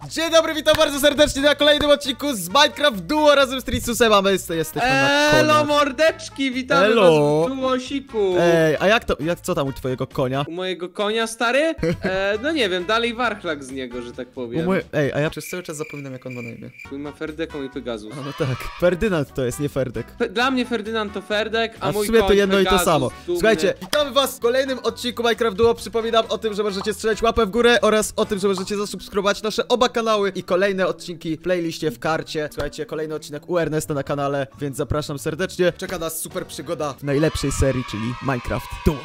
Dzień dobry, witam bardzo serdecznie na kolejnym odcinku z Minecraft Duo razem z Trisusem, a my jesteśmy na koniach. Elo mordeczki, witamy Elo. was w duosiku. Ej, a co tam u twojego konia? U mojego konia, stary? No nie wiem, dalej warchlak z niego, że tak powiem. Ej, a ja przez cały czas zapominam, jak on ma na imię. Mój ma Ferdeką i Pegasus. A no tak, Ferdynand to jest, nie Ferdek. Dla mnie Ferdynand to Ferdek, a w mój sumie koń to jedno Pegasus, i to samo. dumny. Słuchajcie, witamy was w kolejnym odcinku Minecraft Duo. Przypominam o tym, że możecie strzelać łapę w górę oraz o tym, że możecie zasubskrybować nasze oba kanały i kolejne odcinki w playliście w karcie. Słuchajcie, kolejny odcinek u Ernesta na kanale, więc zapraszam serdecznie. Czeka nas super przygoda w najlepszej serii, czyli Minecraft Duo.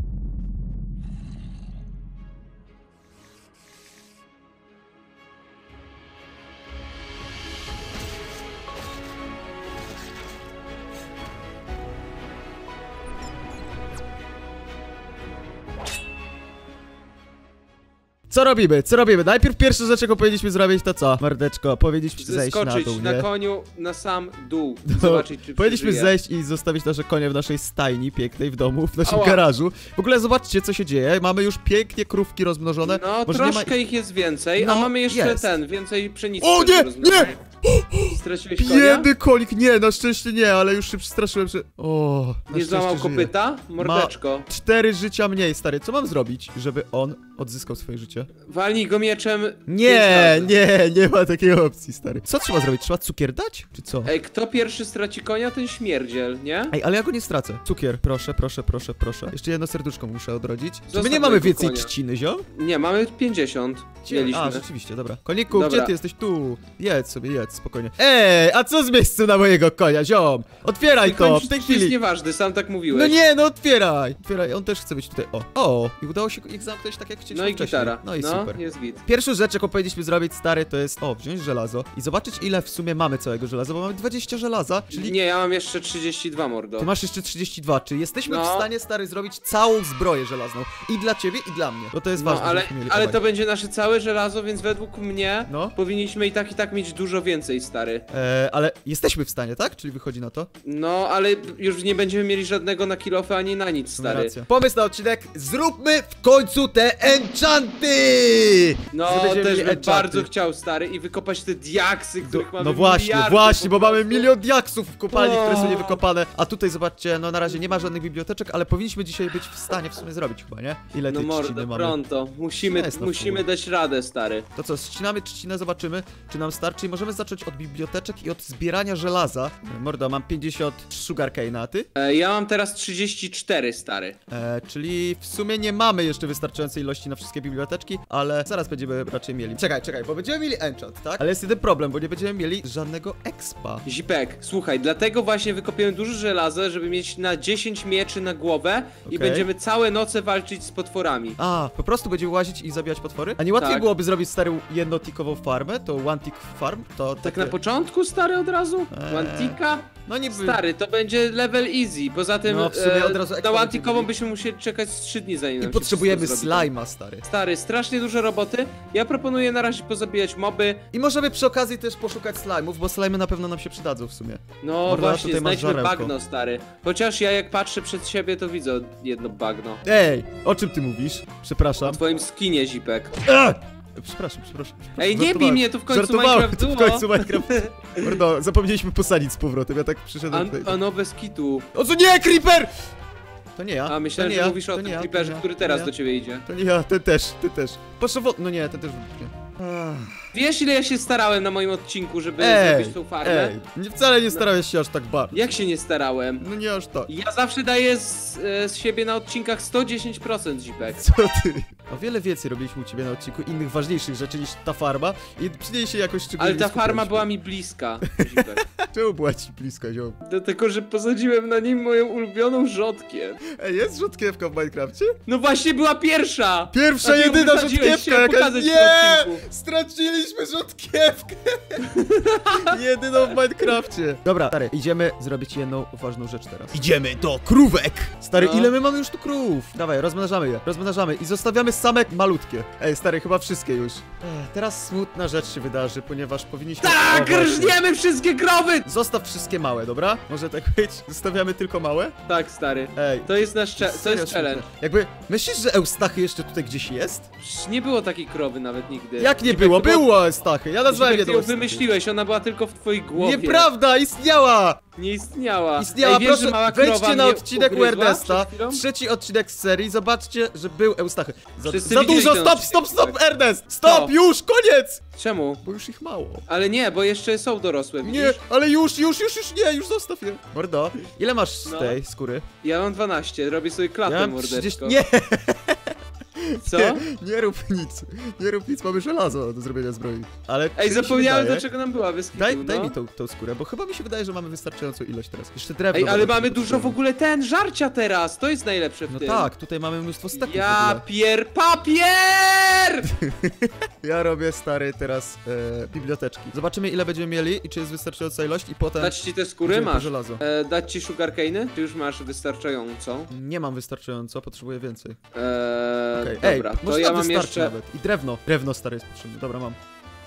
Co robimy? Co robimy? Najpierw pierwsza rzecz, jaką powinniśmy zrobić, to co? Mordeczko, powinniśmy zejść na Zeskoczyć dół, na nie? koniu na sam dół. No, Zobaczyć, czy powinniśmy przeżyje. zejść i zostawić nasze konie w naszej stajni pięknej w domu, w naszym Ała. garażu. W ogóle zobaczcie, co się dzieje. Mamy już pięknie krówki rozmnożone. No, Może troszkę ich jest więcej, No, a mamy jeszcze jest. więcej pszenicy. O nie, nie! Straciłeś konia? Biedny kolik, nie, na szczęście nie, ale już się przestraszyłem, że... O, na Nie złamał szczęście żyje. kopyta? Mordeczko. 4 życia mniej, stary. Co mam zrobić, żeby on odzyskał swoje życie? Walnij go mieczem. Nie, nie ma takiej opcji, stary. Co trzeba zrobić? Trzeba cukier dać? Czy co? Ej, kto pierwszy straci konia, ten śmierdziel, nie? Ej, ale ja go nie stracę. Cukier, proszę, proszę, proszę, proszę. Jeszcze jedno serduszko muszę odrodzić. Czy my Zostaw nie mamy mojego więcej konia. trzciny, ziom? Nie, mamy 50. Mieliśmy. A, rzeczywiście, dobra. Koniku, Dobra. gdzie ty jesteś? Tu. Jedz sobie, jedz, spokojnie. Ej, a co z miejscu na mojego konia, ziom? Otwieraj to, w tej Jest chwili. nieważny, sam tak mówiłeś. No nie, no otwieraj. Otwieraj, on też chce być tutaj. O, i udało się ich zamknąć tak, jak chcieliśmy No i wcześniej. gitara. No i super. Jest git. Pierwszą rzecz, jaką powinniśmy zrobić, stary, to jest, wziąć żelazo i zobaczyć, ile w sumie mamy całego żelaza, bo mamy 20 żelaza, czyli... Nie, ja mam jeszcze 32, mordo. Ty masz jeszcze 32, czy jesteśmy w No. stanie, stary, zrobić całą zbroję żelazną? I dla ciebie, i dla mnie. Bo to jest No, ważne, ale, żebyśmy mieli ale obaj. to będzie nasze całe żelazo, więc według mnie No. powinniśmy i tak mieć dużo więcej, stary. Ale jesteśmy w stanie, tak? Czyli wychodzi na to? No, ale już nie będziemy mieli żadnego na kilofy ani na nic, stary. Racja. Pomysł na odcinek, zróbmy w końcu te enchanty! No, Że będziemy też mieli bym enchanty. bardzo chciał, stary, i wykopać te diaksy, których mamy No właśnie, miliardy bo po mamy prostu. milion diaksów w kopalni, które są O. niewykopane. A tutaj zobaczcie, no na razie nie ma żadnych biblioteczek, ale powinniśmy dzisiaj być w stanie w sumie zrobić chyba, nie? Ile No tej trzciny mordo, mamy? pronto. Musimy Jest na musimy full. dać radę, stary. To co, ścinamy trzcinę, zobaczymy, czy nam starczy i możemy zacząć od biblioteczek i od zbierania żelaza. Mordo, mam 50 sugarcane'a, a ty? Ja mam teraz 34, stary. Czyli w sumie nie mamy jeszcze wystarczającej ilości na wszystkie biblioteczki, ale zaraz będziemy raczej mieli. Czekaj, bo będziemy mieli enchant, tak? Ale jest jeden problem, bo nie będziemy mieli żadnego expa. Zipek, słuchaj, dlatego właśnie wykopiemy dużo żelaza, żeby mieć na 10 mieczy na głowę i Okej. będziemy całe noce walczyć z potworami. A, po prostu będziemy łazić i zabijać potwory? A nie łatwiej Tak. byłoby zrobić starą jednotikową farmę? To one tick farm? To Tak takie... na początku, stary, od razu? Wantika? No niby... Stary, to będzie level easy. Poza tym No, w sumie od razu na expa Wantikową będziemy byśmy musieli czekać z 3 dni zanim I nam się potrzebujemy wszystko zrobi. slajma, stary. Stary, strasznie dużo roboty. Ja proponuję na razie pozabijać moby. I możemy przy okazji też poszukać slajmów, bo slajmy na pewno nam się przydadzą w sumie. No Morda, właśnie, tutaj masz znajdźmy żarełko. bagno, stary. Chociaż ja jak patrzę przed siebie, to widzę jedno bagno. Ej, o czym ty mówisz? Przepraszam. W twoim skinie, Zipek. Przepraszam. Ej, nie bij mnie, tu w końcu Żartowałem, Minecraft tu w Duo. końcu Minecraft. Mordo, zapomnieliśmy posadzić z powrotem, ja tak przyszedłem tutaj. A no, bez kitu. O co nie, Creeper! To nie ja. A myślałem, to nie że ja, mówisz o to tym nie ja, creeperze, to nie ja, który to teraz nie do ja. ciebie idzie. To nie ja, ty też. Proszę no nie, ten też nie. Wiesz, ile ja się starałem na moim odcinku, żeby zrobić tą farmę? Wcale nie starałeś się aż tak bardzo. Jak się nie starałem? No nie aż tak. Ja zawsze daję z siebie na odcinkach 110%, Zipek. Co ty? O wiele więcej robiliśmy u ciebie na odcinku innych ważniejszych rzeczy niż ta farma i przy niej się jakoś szczególnie Ale ta nie farma skupialiśmy. była mi bliska, Zipek. Czemu była ci bliska, ziom? Dlatego, że posadziłem na nim moją ulubioną rzodkiewkę. Ej, jest rzodkiewka w Minecrafcie? No właśnie była pierwsza! Pierwsza, A ty ją jedyna wysadziłeś, rzodkiewka chciałem jakaś... pokazać w tym Nie! odcinku. Straciliśmy rzodkiewkę! Jedyną w Minecrafcie. Dobra, stary, idziemy zrobić jedną ważną rzecz teraz. Idziemy do krówek! Stary, No. ile my mamy już tu krów? Dawaj, rozmnażamy je. I zostawiamy same malutkie. Ej, stary, chyba wszystkie już. Teraz smutna rzecz się wydarzy, ponieważ powinniśmy... Tak, O, właśnie. rżniemy wszystkie krowy! Zostaw wszystkie małe, dobra? Może tak być? Zostawiamy tylko małe? Tak, stary. Ej. To jest nasz to Serio, jest challenge. smutne. Jakby, myślisz, że Eustachy jeszcze tutaj gdzieś jest? Przecież nie było takiej krowy nawet nigdy. Jak nie Zipek, było? to było- Było Eustachy, ja nazwałem Zipek, je ty do ją wymyśliłeś, ona była tylko w twojej głowie. Nieprawda, istniała! Nie istniała. Istniała, Ej, wiesz, proszę, że mała krowa wejdźcie na mnie odcinek u ugryzła Ernesta, przed chwilą? 3. odcinek z serii, zobaczcie, że był Eustachy. Wszyscy Za widzieli dużo, ten stop, odcinek, stop, tak. Ernest! Stop, Co? już, koniec! Czemu? Bo już ich mało. Ale nie, bo jeszcze są dorosłe, widzisz? Nie, ale już, nie, już zostaw je. Mordo, ile masz z No. tej skóry? Ja mam 12, robię sobie klatę, Ja mam mordeczko. 30, nie, Co? nie rób nic, mamy żelazo do zrobienia zbroi. Ale Ej, czy mi się zapomniałem, wydaje- do czego nam była wyskitu, Daj no. mi tą skórę, bo chyba mi się wydaje, że mamy wystarczającą ilość teraz. Jeszcze drewno. Ej, ale będę mamy dużo w potrzebował. ogóle żarcia teraz, to jest najlepsze w No tym. tak, tutaj mamy mnóstwo staków w Ja ogóle. papier! Ja robię, stary, teraz biblioteczki. Zobaczymy, ile będziemy mieli i czy jest wystarczająca ilość i potem... Dać ci te skóry? idziemy po Masz. żelazo. Dać ci sugarcane'y? Czy już masz wystarczającą? Nie mam wystarczająco, potrzebuję więcej. Okej. Dobra, Ej, to może ja nam mam wystarczy jeszcze... nawet. I drewno. Drewno, stary, jest potrzebne. Dobra, mam.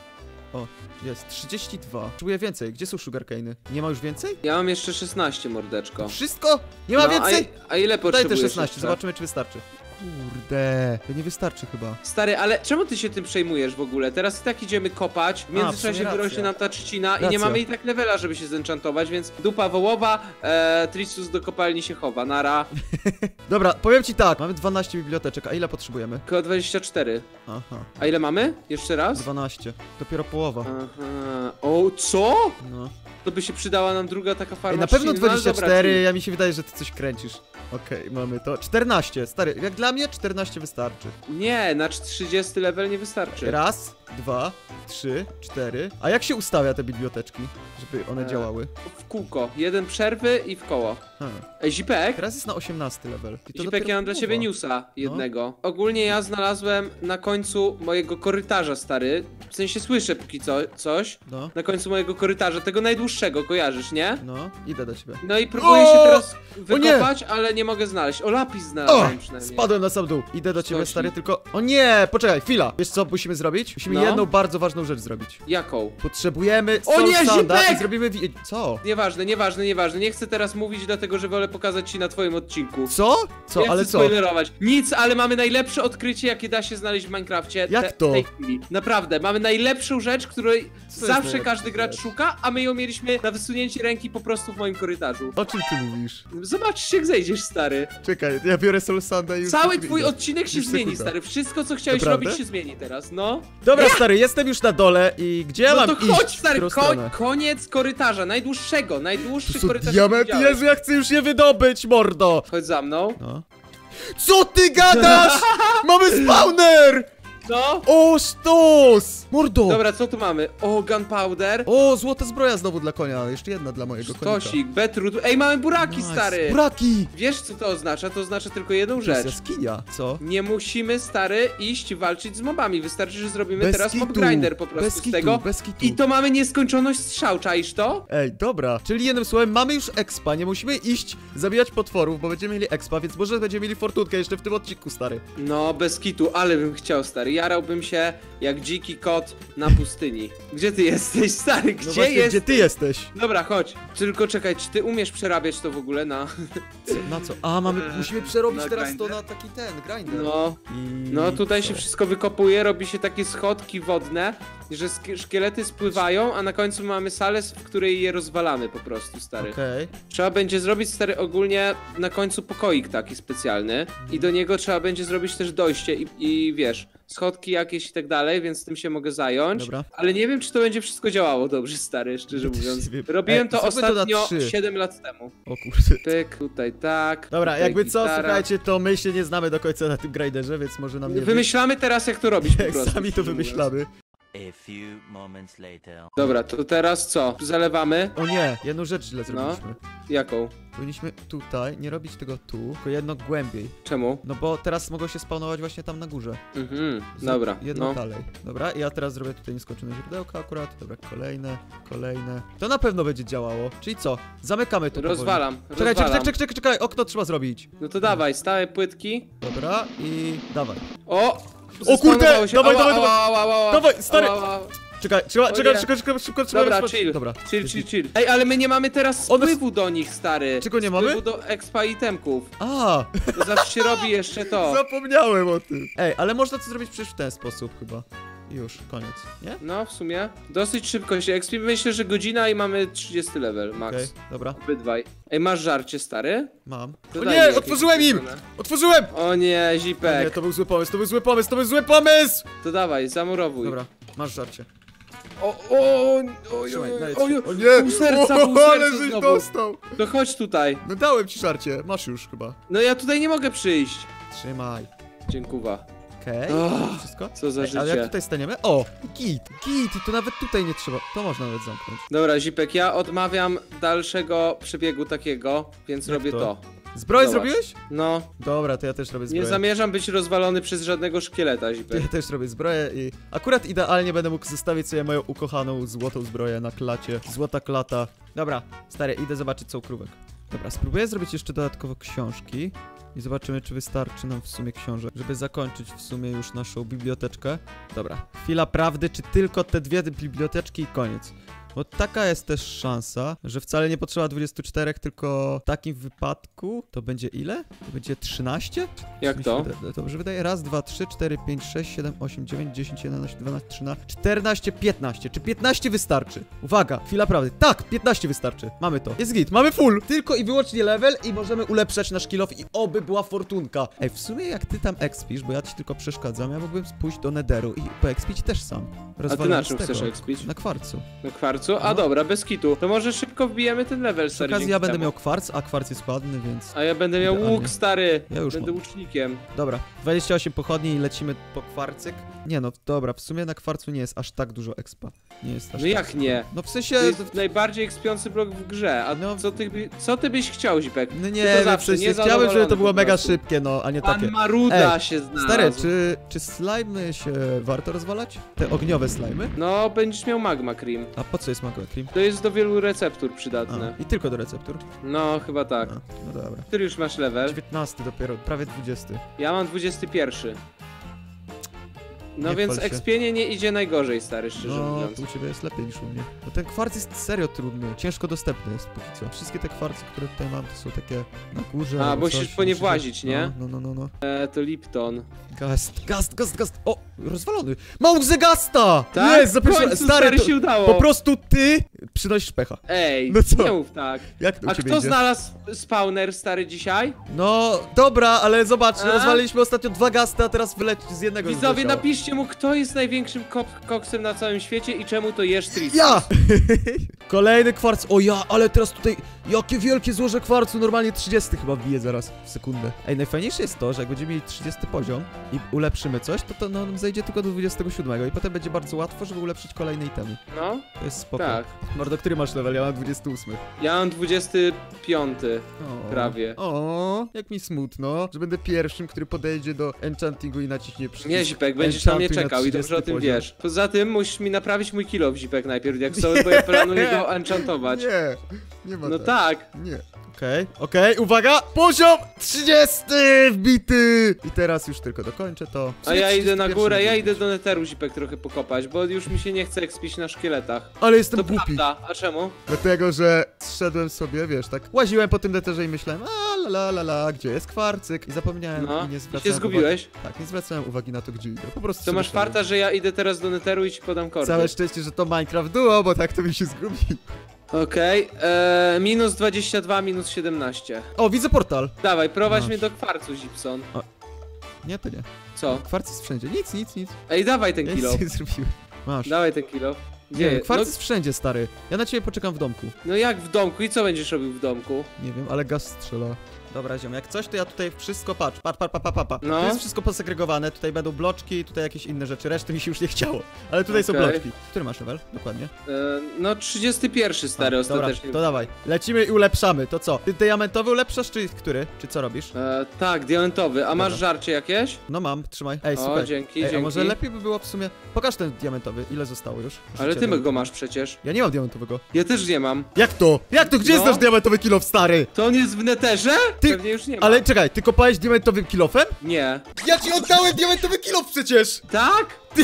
O, jest. 32. Potrzebuję więcej. Gdzie są sugarcane'y? Nie ma już więcej? Ja mam jeszcze 16, mordeczko. Wszystko? Nie ma No, więcej? a ile Daj te potrzebujesz 16, jeszcze? zobaczymy, czy wystarczy. Kurde, to nie wystarczy chyba. Stary, ale czemu ty się tym przejmujesz w ogóle? Teraz i tak idziemy kopać, w w sumie międzyczasie wyrośnie racja. nam ta trzcina i nie Racja. mamy i tak levela, żeby się zenchantować, więc dupa wołowa, Tricus do kopalni się chowa, nara. Dobra, powiem ci tak, mamy 12 biblioteczek, a ile potrzebujemy? Koło 24. Aha, A ile mamy? Jeszcze raz? 12. Dopiero połowa. Aha. O, co? No. To by się przydała nam druga taka farma Ej, na pewno trzciny, no ale 24, dobra, ja mi się wydaje, że ty coś kręcisz. Okej, mamy to. 14, stary, jak dla mnie 14 wystarczy. nie, na 30 level nie wystarczy. Raz, 2, 3, 4. A jak się ustawia te biblioteczki, żeby one działały? W kółko, jeden przerwy i w koło. Ej, Zipek? Teraz jest na 18 level. I to Zipek, dopiero ja mam dla połowa. ciebie newsa jednego. Ogólnie ja znalazłem na końcu mojego korytarza, stary. W sensie słyszę póki coś. No, Na końcu mojego korytarza, tego najdłuższego, kojarzysz, nie? no, idę do ciebie. No i próbuję się O! teraz O nie! wykopać, ale nie mogę znaleźć. O, lapis O! znalazłem przynajmniej. Spadłem na sam dół. Idę do ciebie, Skosi. stary, tylko... O nie! Poczekaj, chwila. Wiesz co musimy zrobić? Musimy No. jedną bardzo ważną rzecz zrobić. Jaką? Potrzebujemy O Soul nie, Sanda Zipek! i zrobimy... Co? Nieważne. Nie chcę teraz mówić, dlatego że wolę pokazać ci na twoim odcinku. Co? Co? Nie Ale chcę co? spoilerować. Nic, ale mamy najlepsze odkrycie, jakie da się znaleźć w Minecrafcie. Jak to? W tej chwili. Naprawdę, mamy najlepszą rzecz, której jest zawsze najlepsza każdy gracz rzecz? szuka, a my ją mieliśmy na wysunięcie ręki po prostu w moim korytarzu. O czym ty mówisz? Zobaczysz, jak zejdziesz, stary. Czekaj, ja biorę Soul Sanda i już... Cały tu twój idę. odcinek się Już zmieni, sekunda. stary. Wszystko, co chciałeś Naprawdę? robić, się zmieni teraz, no. Dobra, stary, jestem już na dole i gdzie ja No mam to iść? chodź, W stary, którą stronę? koniec korytarza, najdłuższy To są korytarz. jaki diamenty, widziałeś. Jezu, ja chcę już je wydobyć, mordo! Chodź za mną. No. Co ty gadasz? Mamy spawner! No. O, sztos! Mordo! Dobra, co tu mamy? O, gunpowder. O, złota zbroja znowu dla konia, jeszcze jedna dla mojego konika. Stosik, betrut. Ej, mamy buraki, Nice. stary. Buraki! Wiesz, co to oznacza? To oznacza tylko jedną To jest rzecz. jaskinia, co? Nie musimy, stary, iść walczyć z mobami. Wystarczy, że zrobimy Bez teraz mob kitu, grinder po prostu bez z kitu, tego. bez kitu. I to mamy nieskończoność strzał, czaisz to? Ej, dobra, czyli jednym słowem mamy już expa, nie musimy iść zabijać potworów, bo będziemy mieli expa, więc może będziemy mieli fortunkę jeszcze w tym odcinku, stary. No, bez kitu, ale bym chciał, stary. Jarałbym się jak dziki kot na pustyni. Gdzie ty jesteś, stary? No Gdzie właśnie, jest? gdzie ty jesteś? Dobra, chodź. Tylko czekaj, czy ty umiesz przerabiać to w ogóle na... Na co? A, musimy przerobić na teraz grinder? to na taki grinder. No, I no tutaj co? się wszystko wykopuje, robi się takie schodki wodne, że szkielety spływają, a na końcu mamy salę, w której je rozwalamy po prostu, stary. Okej. Trzeba będzie zrobić, stary, ogólnie na końcu pokoik taki specjalny i do niego trzeba będzie zrobić też dojście i wiesz, schodki jakieś i tak dalej, więc tym się mogę zająć. Dobra. Ale nie wiem, czy to będzie wszystko działało dobrze, stary, szczerze Ja też mówiąc. nie wiem. Robiłem Ej, to zróbmy to na ostatnio 3. 7 lat temu. O kurde. Tyk, tutaj tak. Dobra, tutaj jakby co, gitara. słuchajcie, to my się nie znamy do końca na tym grinderze, więc może nam nie Wymyślamy teraz, jak to robić po wyjść. prostu. Sami to szczerze mówiąc. wymyślamy. A few moments later. Dobra, to teraz co? Zalewamy? O nie, jedną rzecz źle zrobiliśmy. Jaką? Powinniśmy tutaj, nie robić tego tu, tylko jedno głębiej. Czemu? No bo teraz mogą się spawnować właśnie tam na górze. Dobra, Jedno no. dalej. Dobra, i ja teraz zrobię tutaj nieskończone źródełka akurat. Dobra, kolejne. To na pewno będzie działało. Czyli co? Zamykamy to Rozwalam, Czekaj, rozwalam. czekaj, okno trzeba zrobić. No to dawaj, stałe płytki. Dobra, i dawaj. O! O kurde! Zespawnowało się. Dawaj, Ała, dawaj. ała, ała, ała. Dawaj, stary. Ała, ała. Czekaj, szybko trzeba Dobra, rozważyć. chill. Dobra. Chill. Ej, ale my nie mamy teraz One- spływu do nich, stary. Czego nie mamy? Spływu do expa itemków. A, To zawsze się robi jeszcze to. zapomniałem o tym. Ej, ale można to zrobić przecież w ten sposób chyba. Już, koniec, nie? No, w sumie. Dosyć szybko się expi. Myślę, że godzina i mamy 30 level, max. Okej, dobra, Obydwaj. Ej, masz żarcie, stary? mam. To O daj mi nie, jakieś otworzyłem im! zrobione. Otworzyłem! O nie, Nie, zipek. to był zły pomysł! To dawaj, zamurowuj. Dobra, masz żarcie. Trzymaj, najedz się. O nie! Pół serca, Ale żeś znowu. dostał! To chodź tutaj. No dałem ci żarcie, masz już chyba. No ja tutaj nie mogę przyjść. Trzymaj. Dziękuwa. Okej, Oh, wszystko? co za Ale jak życie. tutaj staniemy? O! Git! I to nawet tutaj nie trzeba. To można nawet zamknąć. Dobra, zipek, ja odmawiam dalszego przebiegu takiego, więc Jak robię to? to. Zbroję Zobacz. zrobiłeś? No, Dobra, to ja też robię nie zbroję. zamierzam być rozwalony przez żadnego szkieleta, zipek. Ja też robię zbroję i akurat idealnie będę mógł zostawić sobie moją ukochaną złotą zbroję na klacie. Złota klata. Dobra, stary, idę zobaczyć co ukrówek. Dobra, spróbuję zrobić jeszcze dodatkowo książki i zobaczymy, czy wystarczy nam w sumie książek, żeby zakończyć w sumie już naszą biblioteczkę. Dobra, chwila prawdy, czy tylko te dwie biblioteczki i koniec. Bo taka jest też szansa, że wcale nie potrzeba 24, tylko w takim wypadku to będzie ile? To będzie 13? Jak to? Dobrze wydaje. Raz, 2, 3, 4, 5, 6, 7, 8, 9, 10, 11, 12, 13, 14, 15. Czy 15 wystarczy? Uwaga, chwila prawdy. Tak, 15 wystarczy. Mamy to. Jest git, mamy full. Tylko i wyłącznie level i możemy ulepszać nasz kill off i oby była fortunka. Ej, w sumie jak ty tam expisz, bo ja ci tylko przeszkadzam, ja mógłbym pójść do Netheru i poexpić też sam. A ty Rozwalając na czym tego. chcesz expić? Na kwarcu. Na kwarcu? A No. dobra, bez kitu. To może szybko wbijemy ten level, Przy stary, okazji dzięki ja będę temu. miał kwarc, a kwarc jest ładny, więc... A ja będę miał Idealnie. łuk, stary. Ja już Będę mam. łucznikiem. Dobra, 28 pochodni i lecimy po kwarcyk. Nie no, dobra, w sumie na kwarcu nie jest aż tak dużo expa. Nie jest aż No tak jak nie? No w sensie... To jest najbardziej ekspiący blok w grze, a No. co ty byś chciał, zipek? No Ty nie to wiem, w zawsze sensie chciałbym, żeby niezadowolony to było po mega prostu. szybkie, no, a nie Pan takie. Maruda Ej, się znalazł. Stary, czy slimy się warto rozwalać? Te ogniowe slimy? No, będziesz miał magma cream. A po co jest magma cream? To jest do wielu receptur przydatne. I tylko do receptur? No, chyba tak. A, no dobra. Który już masz level? 19 dopiero, prawie 20. Ja mam 21. No Nie więc chwal się. ekspienie nie idzie najgorzej, stary, szczerze No, mówiąc. tu u ciebie jest lepiej niż u mnie. Bo ten kwarc jest serio trudny, ciężko dostępny jest póki co. Wszystkie te kwarce, które tutaj mam, to są takie na górze. A, albo musisz coś, po nie musisz- włazić, nie? No. To Lipton. Gast. O, rozwalony. Mam Zegasta! Tak? Jest, za W pierwszym końcu, stary, to, się udało. po prostu ty przynosisz pecha. Ej, No co? nie mów tak. Jak to u A ciebie kto idzie? znalazł spawner, stary, dzisiaj? No, dobra, ale zobacz, A? rozwaliliśmy ostatnio 2 gasty, a teraz wyleci z jednego. Widzowie, wyleciało. napiszcie mu, kto jest największym koksem na całym świecie i czemu to jesz Tristan. Ja! Kolejny kwarc. O ja, ale teraz tutaj jakie wielkie złoże kwarcu. Normalnie 30 chyba wbije zaraz w sekundę. Ej, najfajniejsze jest to, że jak będziemy mieli 30 poziom i ulepszymy coś, to nam zejdzie tylko do 27 i potem będzie bardzo łatwo, żeby ulepszyć kolejne itemy. No, To jest spoko. tak. Mordo, który masz level? Ja mam 28. Ja mam 25. O, Prawie. O, jak mi smutno, że będę pierwszym, który podejdzie do enchantingu i naciśnie przycisk. Nie, Zipek, będziesz na mnie enchantuj czekał i dobrze 30 o tym poziom. wiesz. Poza tym musisz mi naprawić mój kill off, Zipek, najpierw, jak sobie, bo ja planuję go enchantować. Nie ma No tak. tak. Nie. Okej, uwaga! Poziom 30 wbity! I teraz już tylko dokończę to. W A sumie ja idę na 31 górę, ja wbity. idę do Netheru, Zipek, trochę pokopać, bo już mi się nie chce ekspić na szkieletach. Ale jestem To głupi. prawda, a czemu? Dlatego, że zszedłem sobie, wiesz, tak łaziłem po tym deterze i myślałem, gdzie jest kwarcyk? I zapomniałem No, i nie i zwracałem się zgubiłeś. Uwagi. Tak, nie zwracałem uwagi na to, gdzie idę. Po prostu To sobie masz szedłem. farta, że ja idę teraz do Netheru i ci podam kordy. Całe szczęście, że to Minecraft Duo, bo tak to mi się zgubi. Okej, minus 22, minus 17. O, widzę portal. Dawaj, prowadź Masz. mnie do kwarcu, Gibson. Nie, to nie. Co? Kwarc jest wszędzie. Nic. Ej, dawaj ten Ja kilo. nic nie zrobiłem. Masz. Dawaj ten kilo. Nie, kwarc no, jest wszędzie, stary. Ja na ciebie poczekam w domku. no jak w domku? I co będziesz robił w domku? Nie wiem, ale gaz strzela. Dobra, ziom, jak coś, to ja tutaj wszystko, patrz. No. Tu jest wszystko posegregowane, tutaj będą bloczki, tutaj jakieś inne rzeczy, reszty mi się już nie chciało. Ale tutaj są Okej. bloczki. Który masz level? Dokładnie. No 31 stary Dobra, ostatecznie. to dawaj. Lecimy i ulepszamy, to co? Ty diamentowy ulepszasz, czy który? Czy co robisz? Tak, diamentowy. A masz Dobra. żarcie jakieś? No mam, trzymaj. Ej, O, słuchaj. dzięki, Ej, a dzięki. może lepiej by było w sumie... Pokaż ten diamentowy, ile zostało już? Ale Życie ty go masz przecież. Ja nie mam diamentowego. Ja też nie mam. Jak to? Jak to? Gdzie jest No. nasz diamentowy kilof, stary? To on jest w neterze? Ty- Pewnie już nie ma. Ale czekaj, ty kopałeś diamentowym kilofem? Nie. Ja ci oddałem diamentowy kilof przecież! Tak?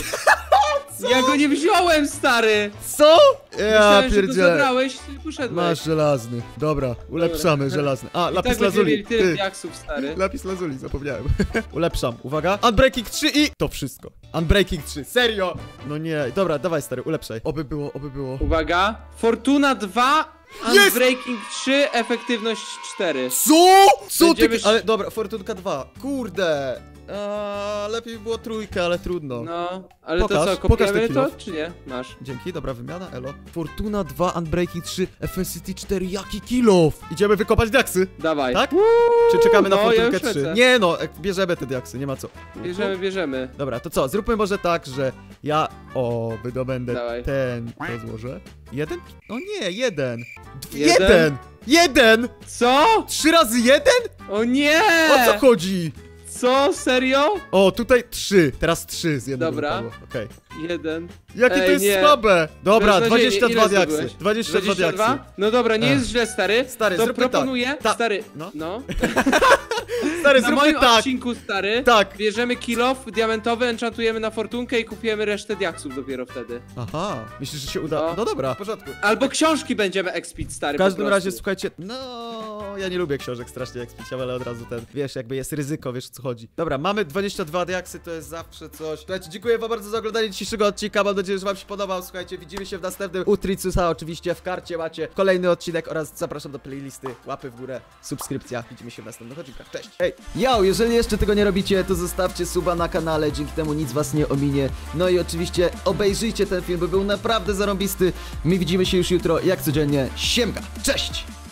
Ja go nie wziąłem, stary! Co? Ja Myślałem, że go pierdzielę. zabrałeś i poszedłeś. Masz żelazny. Dobra, ulepszamy żelazny. A, I lapis tak będziemy lazuli. mieli tyle Ty. diaksów, stary. Lapis lazuli, zapomniałem. Ulepszam, uwaga. Unbreaking 3 i... To wszystko. Unbreaking 3, serio? No nie, dobra, dawaj stary, ulepszaj. Oby było, oby było. Uwaga. Fortuna 2, Jest! Unbreaking 3, efektywność 4. Co? Co Będziemy ty... Ale dobra, Fortunka 2. Kurde. Lepiej było trójkę, ale trudno. No, ale Pokaż, to co, pokaż te kopiemy to, kilof. czy nie? Masz. Dzięki, dobra wymiana, elo. Fortuna 2, Unbreaking 3, FNCT 4, jaki kilof? Idziemy wykopać diaksy, Dawaj. tak? Czy czekamy na no, ja Fortunkę już 3? lecę. Nie no, bierzemy te diaksy, nie ma co. Bierzemy. Dobra, to co? Zróbmy może tak, że ja... wydobędę Dawaj. ten rozłożę. Jeden? O nie, jeden. Jeden? Jeden! Jeden! Co? 3 razy 1? O nie! O co chodzi? Co? Serio? O, tutaj 3. Teraz 3 z jednego Dobra. wypadło. Okej. 1. Jakie to Ej, jest nie. słabe! Dobra, Beznadziejnie. 22 Ile diaksy. zdobyłeś? 22 diaksy. No dobra, nie Ech. jest źle, stary. Stary, to zróbmy tak. proponuję, Ta- stary, no. no. Stary, Na zróbmy moim tak! odcinku, stary, Tak. bierzemy kilof diamentowy, enchantujemy na fortunkę i kupujemy resztę diaksów dopiero wtedy. Aha, myślisz, że się uda? No. No dobra, w porządku. Albo książki będziemy expić, stary, W każdym po razie, prostu. słuchajcie, no ja nie lubię książek strasznie jak spicia, ale od razu ten, wiesz, jakby jest ryzyko, wiesz o co chodzi. Dobra, mamy 22 diaksy, to jest zawsze coś. Słuchajcie, dziękuję wam bardzo za oglądanie dzisiejszego odcinka, mam nadzieję, że wam się podobał. Słuchajcie, widzimy się w następnym Utricusa, oczywiście w karcie macie kolejny odcinek oraz zapraszam do playlisty, łapy w górę, subskrypcja. Widzimy się w następnych odcinkach, cześć! Hej! Yo, jeżeli jeszcze tego nie robicie, to zostawcie suba na kanale, dzięki temu nic was nie ominie. No i oczywiście obejrzyjcie ten film, bo był naprawdę zarąbisty. My widzimy się już jutro, jak codziennie. Siemka, cześć!